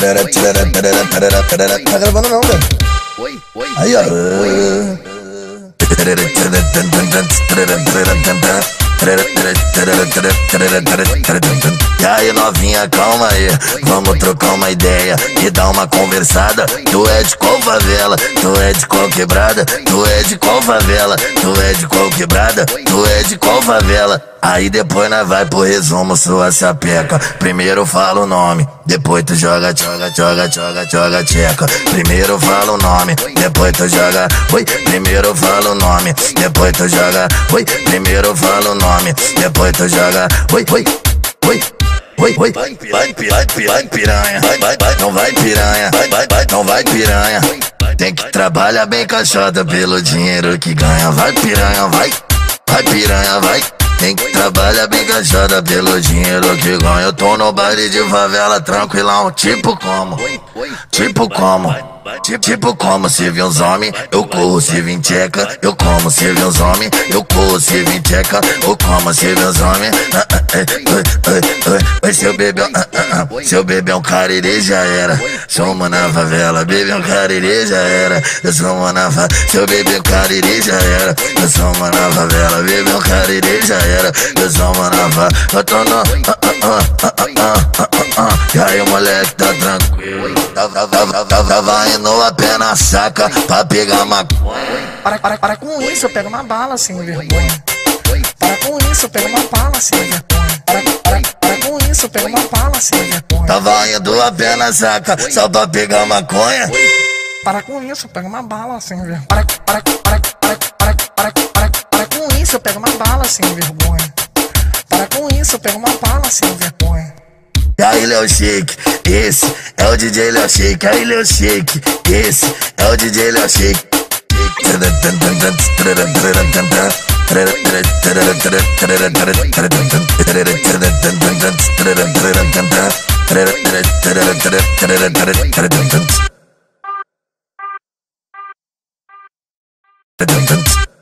Tá gravando não, velho. Aí, ó. E aí, novinha, calma aí, vamos trocar uma ideia e dar uma conversada. Tu é de qual favela? Tu é de qual quebrada? Tu é de qual favela? Tu é de qual quebrada? Tu é de qual favela? Aí depois nós vai pro resumo, sua chapeca. Primeiro fala o nome, depois tu joga tcheca. Primeiro fala o nome, depois tu joga. Oi, primeiro fala o nome, depois tu joga. Oi, primeiro fala o nome, depois tu joga. Oi, oi, oi. Oi, oi, vai piranha, vai, não vai piranha, vai, não vai piranha. Tem que trabalhar bem caixota pelo dinheiro que ganha. Vai piranha, vai piranha, vai. Tem que trabalhar bem caixota pelo dinheiro que ganha. Eu tô no baile de favela tranquilão, tipo como? Tipo como, se vir uns homens, eu corro, se vir tcheca, eu como, se vir uns homens, eu corro, se vir tcheca, eu como, se vir uns homens. Se eu beber um cariri já era. Somos na favela, beber um cariri já era. Eu somos na favela, se eu beber um cariri já era. Eu somos na favela, beber um cariri já era. Eu somos na favela, eu tô no e aí o moleque tá tranquilo, tava indo a pé na saca pra pegar maconha. Para com isso, eu pego uma bala sem vergonha. Para com isso, eu pego uma bala sem vergonha. Para com isso, eu pego uma bala sem vergonha. Tava indo a pé na saca só pra pegar maconha. Para com isso, eu pego uma bala sem vergonha. Para com isso, eu pego uma bala sem vergonha. Para com isso, eu pego uma bala sem vergonha. E aí, Léo Shake, esse é o DJ Léo Shake. Aí, Léo Shake, esse é o DJ Léo Shake. Dun dun dun.